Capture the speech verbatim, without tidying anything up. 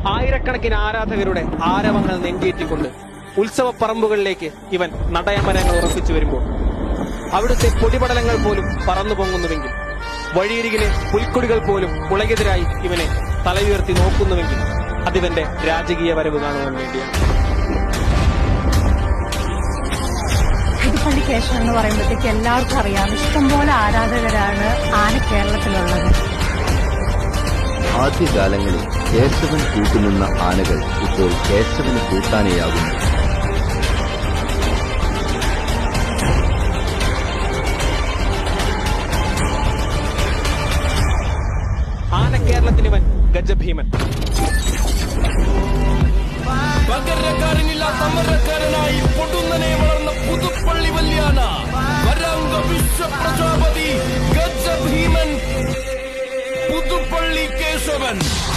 ആയിരക്കണക്കിന് ആരാധകരുടെ ആരവങ്ങൾ നെഞ്ചേറ്റിക്കൊണ്ട് ഉത്സവ പറമ്പുകളിലേക്ക് ഇവൻ നടയമരങ്ങൾ ഉറപ്പിച്ചു വരുമ്പോൾ അവിടുത്തെ പൊടിപടലങ്ങൾ പോലും പറന്നു പൊങ്ങുന്നുവെങ്കിൽ, വഴിയരികിലെ പുൽക്കൊടികൾ പോലും മുളകെതിരായി ഇവനെ തലയുയർത്തി നോക്കുന്നുവെങ്കിൽ അതിവന്റെ രാജകീയ വരവ് കാണുവാൻ വേണ്ടിയാണ്. പുതുപ്പള്ളി കേശവൻ എന്ന് പറയുമ്പോഴത്തേക്ക് എല്ലാവർക്കും അറിയാം, ഇഷ്ടംപോലെ ആരാധകരാണ് ആന കേരളത്തിലുള്ളത്. ആദ്യകാലങ്ങളിൽ കേശവൻ കൂട്ടുനിന്ന ആനകൾ ഇപ്പോൾ കേശവന് കൂട്ടാനയാകുന്നു. ആന കേരളത്തിനിവൻ ഗജഭീമൻ. പകരക്കാരനില്ലാത്ത സമരക്കാരനായി പൊടുന്നനെ വളർന്ന പുതുപ്പള്ളി വല്യാന, വരാംഗ വിശ്വപ്രജാപതി ഗജഭീമൻ പുതുപ്പള്ളി കേശവൻ.